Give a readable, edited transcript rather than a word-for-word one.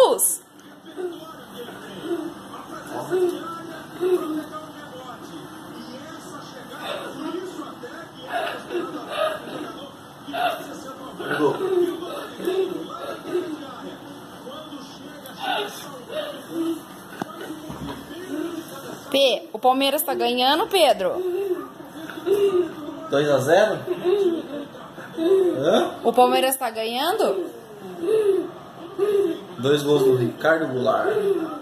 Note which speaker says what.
Speaker 1: luz. O Palmeiras tá ganhando, Pedro?
Speaker 2: 2-0? Hã?
Speaker 1: O Palmeiras tá ganhando?
Speaker 2: 2 gols do Ricardo Goulart.